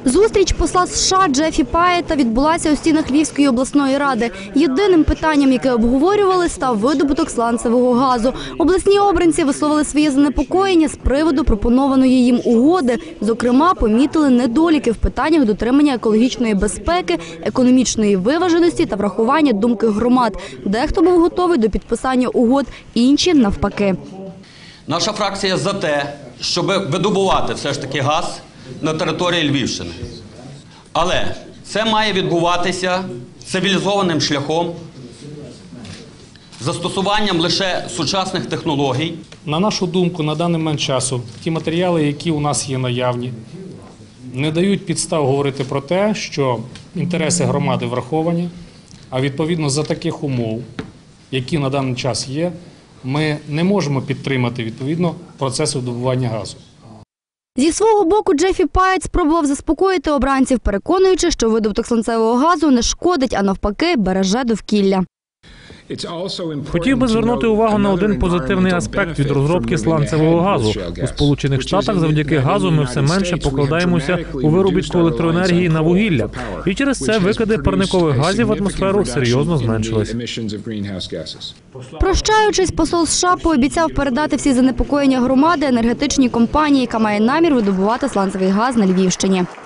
Зустріч посла США Джеффі Паєта відбулася у стінах Львівської обласної ради. Єдиним питанням, яке обговорювали, став видобуток сланцевого газу. Обласні обранці висловили своє занепокоєння з приводу пропонованої їм угоди. Зокрема, помітили недоліки в питаннях дотримання екологічної безпеки, економічної виваженості та врахування думки громад. Дехто був готовий до підписання угод, інші – навпаки. Наша фракція за те, щоб видобувати все ж таки газ на території Львівщини. Але це має відбуватися цивілізованим шляхом, застосуванням лише сучасних технологій. На нашу думку, на даний момент часу, ті матеріали, які у нас є наявні, не дають підстав говорити про те, що інтереси громади враховані, а відповідно за таких умов, які на даний час є, ми не можемо підтримати відповідно процес видобування газу. Зі свого боку Джеффі Паєт спробував заспокоїти обранців, переконуючи, що видобуток сланцевого газу не шкодить, а навпаки береже довкілля. Хотів би звернути увагу на один позитивний аспект від розробки сланцевого газу. У Сполучених Штатах завдяки газу ми все менше покладаємося у виробітку електроенергії на вугілля. І через це викиди парникових газів в атмосферу серйозно зменшились. Прощаючись, посол США пообіцяв передати всі занепокоєння громади енергетичній компанії, яка має намір видобувати сланцевий газ на Львівщині.